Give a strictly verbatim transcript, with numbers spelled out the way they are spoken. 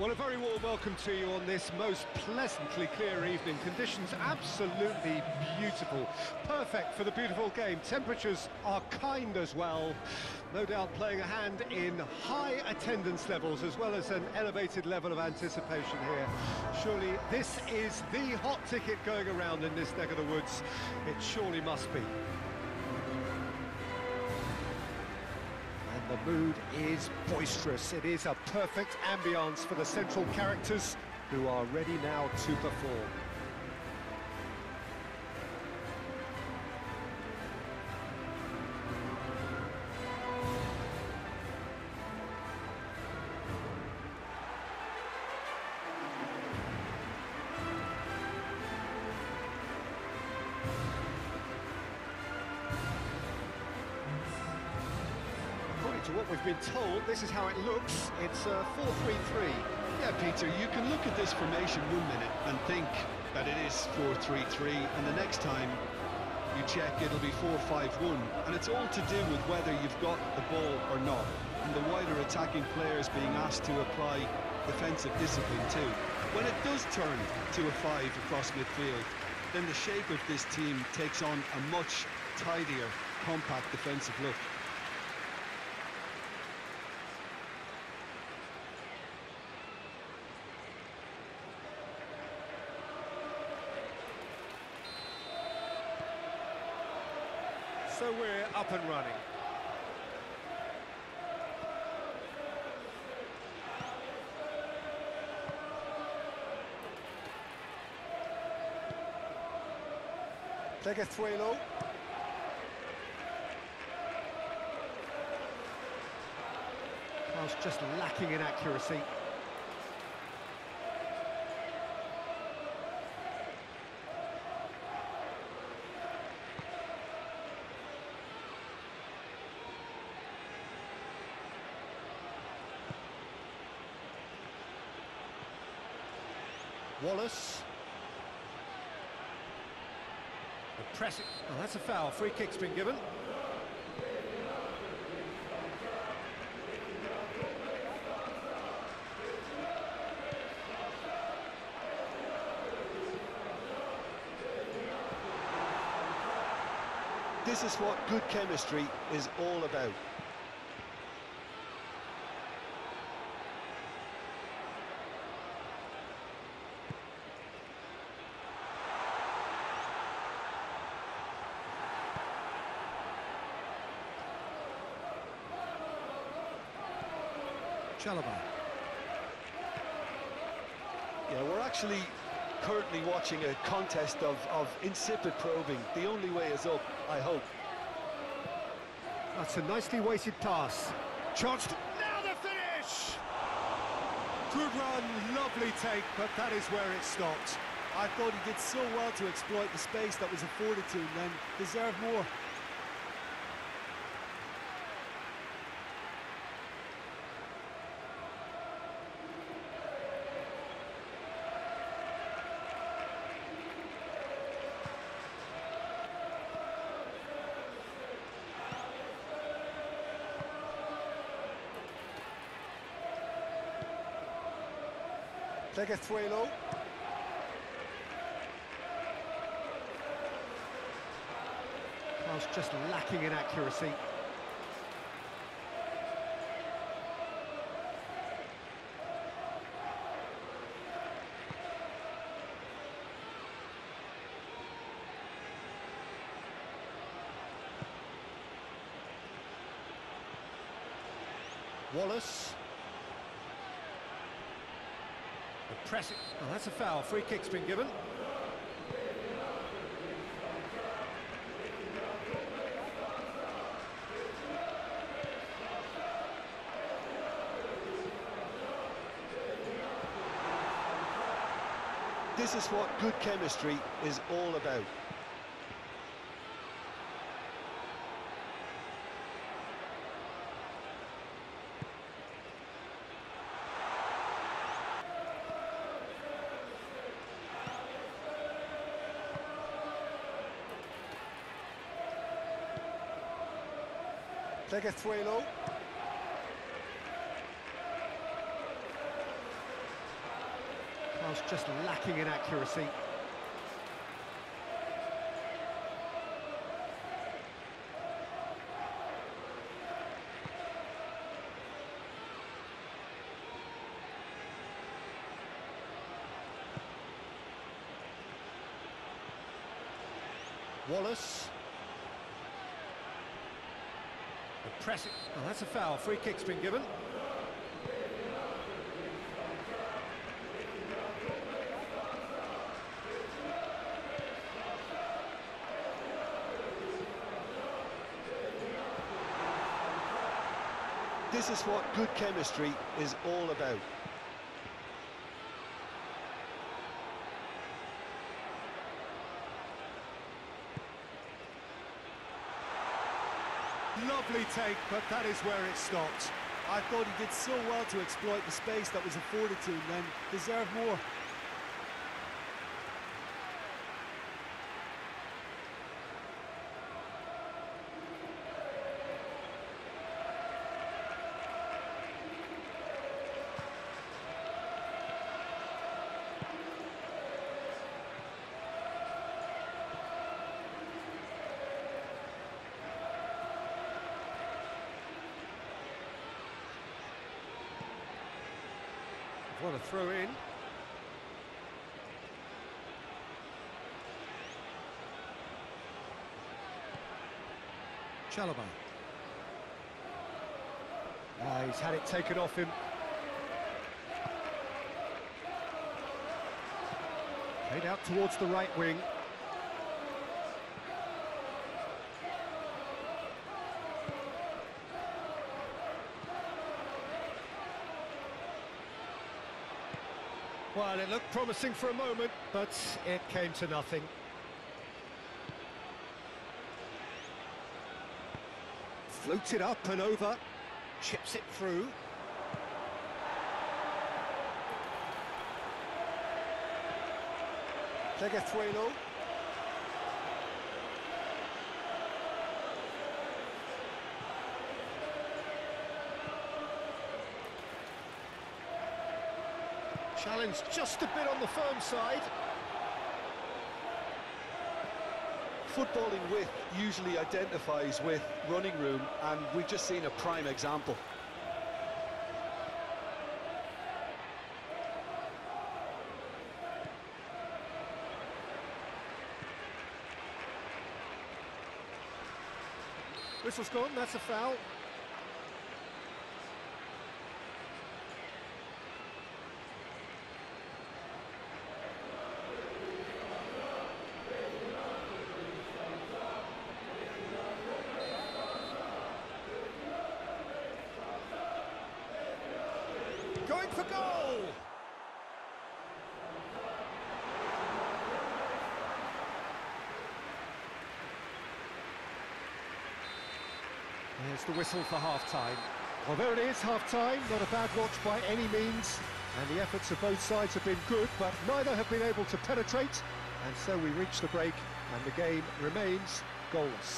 Well, a very warm welcome to you on this most pleasantly clear evening. Conditions absolutely beautiful. Perfect for the beautiful game. Temperatures are kind as well. No doubt playing a hand in high attendance levels as well as an elevated level of anticipation here. Surely this is the hot ticket going around in this neck of the woods. It surely must be. The mood is boisterous. It is a perfect ambience for the central characters who are ready now to perform. To what we've been told, this is how it looks. It's a four three three. Yeah, Peter, you can look at this formation one minute and think that it is four three three, and the next time you check it'll be four five one, and it's all to do with whether you've got the ball or not, and the wider attacking players being asked to apply defensive discipline too. When it does turn to a five across midfield, then the shape of this team takes on a much tidier, compact defensive look. So we're up and running. Pleguezuelo. Pass just lacking in accuracy. Wallace. The pressing. Oh, that's a foul. Free kick's been given. This is what good chemistry is all about. Chalobah. Yeah, we're actually currently watching a contest of, of insipid probing. The only way is up, I hope. That's a nicely weighted pass. Chance to... Now the finish! Good run, lovely take, but that is where it stopped. I thought he did so well to exploit the space that was afforded to him, then deserved more. Pleguezuelo. Pass just lacking in accuracy. Wallace. The pressing. Oh, that's a foul. Free kick's been given. This is what good chemistry is all about. Pleguezuelo. Miles just lacking in accuracy. Wallace. The pressing. Oh, that's a foul. Free kick's been given. This is what good chemistry is all about. Lovely take, but that is where it stopped. I thought he did so well to exploit the space that was afforded to him then. Deserved more. What a throw in. Chalobah. Ah, he's had it taken off him. Played out towards the right wing. Well, it looked promising for a moment, but it came to nothing. Floats it up and over, chips it through. Teguezuelo. Challenge just a bit on the firm side. Footballing width usually identifies with running room, and we've just seen a prime example. Whistle's gone, that's a foul. Going for goal! There's the whistle for half-time. Well, there it is, half-time. Not a bad watch by any means. And the efforts of both sides have been good, but neither have been able to penetrate. And so we reach the break, and the game remains goalless.